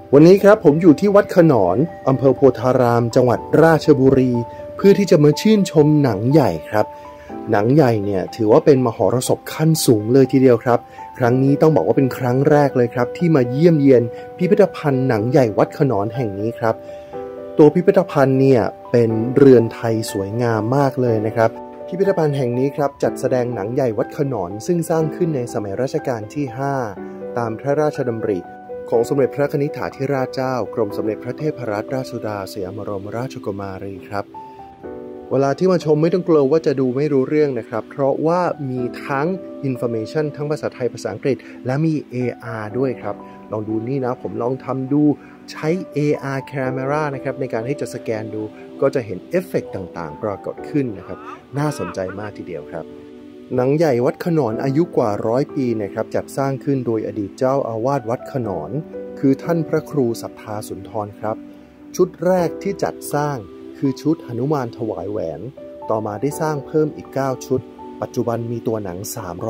วันนี้ครับผมอยู่ที่วัดขนอนอำเภอโพธารามจังหวัดราชบุรีเพื่อที่จะมาชื่นชมหนังใหญ่ครับหนังใหญ่เนี่ยถือว่าเป็นมหรสพขั้นสูงเลยทีเดียวครับครั้งนี้ต้องบอกว่าเป็นครั้งแรกเลยครับที่มาเยี่ยมเยียนพิพิธภัณฑ์หนังใหญ่วัดขนอนแห่งนี้ครับตัวพิพิธภัณฑ์เนี่ยเป็นเรือนไทยสวยงามมากเลยนะครับพิพิธภัณฑ์แห่งนี้ครับจัดแสดงหนังใหญ่วัดขนอนซึ่งสร้างขึ้นในสมัยรัชกาลที่5ตามพระราชดำริของสมเด็จพระนิธิถาธิราชเจ้ากรมสมเด็จพระเทพรัตนราชสุดาสยามบรมราชกุมารีครับเวลาที่มาชมไม่ต้องกลัวว่าจะดูไม่รู้เรื่องนะครับเพราะว่ามีทั้ง information ทั้งภาษาไทยภาษาอังกฤษและมี AR ด้วยครับลองดูนี่นะผมลองทำดูใช้ AR camera นะครับในการให้จะสแกนดูก็จะเห็นเอฟเฟกต์ต่างๆปรากฏขึ้นนะครับน่าสนใจมากทีเดียวครับหนังใหญ่วัดขนอนอายุกว่า100 ปีนะครับจัดสร้างขึ้นโดยอดีตเจ้าอาวาสวัดขนอนคือท่านพระครูศรัทธาสุนทรครับชุดแรกที่จัดสร้างคือชุดหนุมานถวายแหวนต่อมาได้สร้างเพิ่มอีก9ชุดปัจจุบันมีตัวหนัง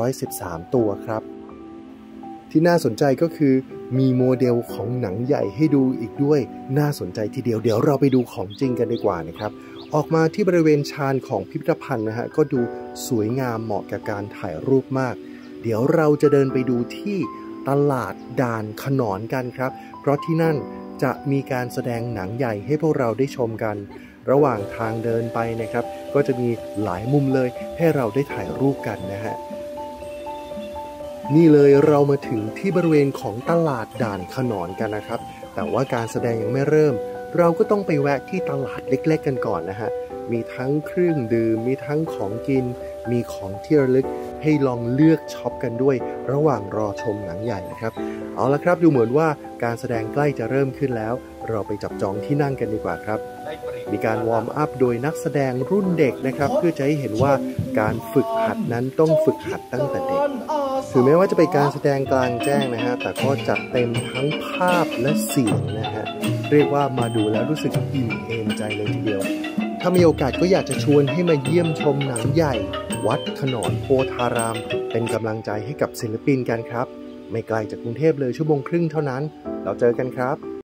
313ตัวครับที่น่าสนใจก็คือมีโมเดลของหนังใหญ่ให้ดูอีกด้วยน่าสนใจทีเดียวเดี๋ยวเราไปดูของจริงกันดีกว่านะครับออกมาที่บริเวณชานของพิพิธภัณฑ์นะฮะก็ดูสวยงามเหมาะกับการถ่ายรูปมากเดี๋ยวเราจะเดินไปดูที่ตลาดด่านขนอนกันครับเพราะที่นั่นจะมีการแสดงหนังใหญ่ให้พวกเราได้ชมกันระหว่างทางเดินไปนะครับก็จะมีหลายมุมเลยให้เราได้ถ่ายรูปกันนะฮะนี่เลยเรามาถึงที่บริเวณของตลาดด่านขนอนกันนะครับแต่ว่าการแสดงยังไม่เริ่มเราก็ต้องไปแวะที่ตลาดเล็กๆกันก่อนนะฮะมีทั้งเครื่องดื่มมีทั้งของกินมีของที่ระลึกให้ลองเลือกช็อปกันด้วยระหว่างรอชมหนังใหญ่นะครับเอาละครับดูเหมือนว่าการแสดงใกล้จะเริ่มขึ้นแล้วเราไปจับจองที่นั่งกันดีกว่าครับมีการวอร์มอัพโดยนักแสดงรุ่นเด็กนะครับเพื่อจะให้เห็นว่าการฝึกหัดนั้นต้องฝึกหัดตั้งแต่เด็กถึงแม้ว่าจะเป็นการแสดงกลางแจ้งนะฮะแต่ก็จัดเต็มทั้งภาพและเสียงนะฮะเรียกว่ามาดูแล้วรู้สึกอิ่มเอมใจเลยทีเดียวถ้ามีโอกาสก็อยากจะชวนให้มาเยี่ยมชมหนังใหญ่วัดขนอนโพธารามเป็นกำลังใจให้กับศิลปินกันครับไม่ไกลจากกรุงเทพเลย1.5 ชั่วโมงเท่านั้นเราเจอกันครับ